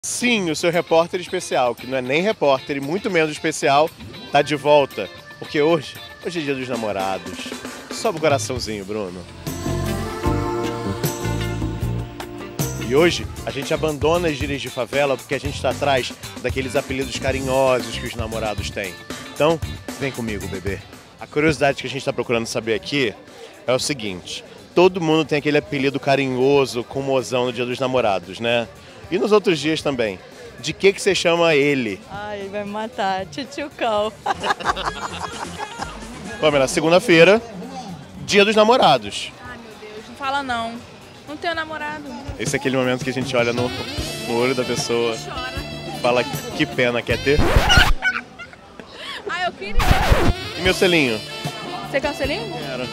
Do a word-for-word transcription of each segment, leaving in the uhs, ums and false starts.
Sim, o seu repórter especial, que não é nem repórter e muito menos especial, tá de volta. Porque hoje, hoje é dia dos namorados. Sobe o coraçãozinho, Bruno. E hoje a gente abandona as gírias de favela porque a gente está atrás daqueles apelidos carinhosos que os namorados têm. Então, vem comigo, bebê. A curiosidade que a gente está procurando saber aqui é o seguinte: todo mundo tem aquele apelido carinhoso com mozão no dia dos namorados, né? E nos outros dias também. De que que você chama ele? Ai, ele vai me matar. Tchutchucão. Pamela, segunda-feira, dia dos namorados. Ai, meu Deus, não fala não. Não tenho namorado. Esse é aquele momento que a gente olha no, no olho da pessoa Chora. e fala: que pena, quer ter? Ah, eu queria. E meu selinho? Você quer um selinho? Era.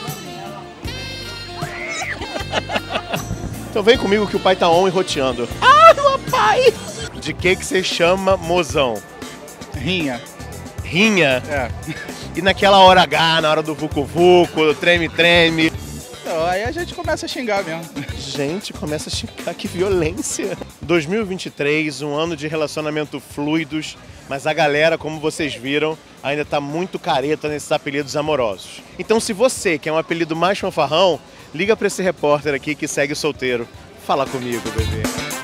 Então vem comigo que o pai tá on e roteando. Ah, papai! De que que você chama mozão? Rinha. Rinha? É. E naquela hora H, na hora do vucu-vucu, treme-treme? Então, aí a gente começa a xingar mesmo. Gente, começa a xingar, que violência. dois mil e vinte e três, um ano de relacionamento fluidos, mas a galera, como vocês viram, ainda tá muito careta nesses apelidos amorosos. Então se você quer um apelido mais fanfarrão, liga pra esse repórter aqui que segue solteiro. Fala comigo, bebê.